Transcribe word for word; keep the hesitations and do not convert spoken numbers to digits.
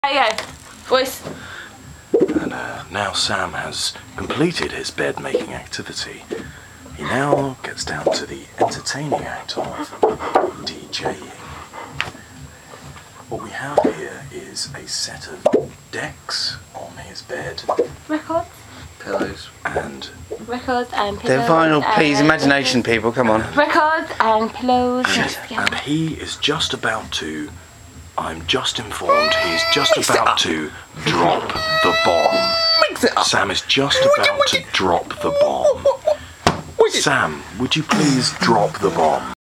There you go. Voice. And uh, now Sam has completed his bed making activity. He now gets down to the entertaining act of DJing. What we have here is a set of decks on his bed. Records. Pillows. And Records and pillows. They're vinyl, and please. Imagination, people. Come on. Records and pillows. and, and he is just about to, I'm just informed, he's just about to drop the bomb. Mix it up. Sam is just about to drop the bomb. Sam, would you please drop the bomb?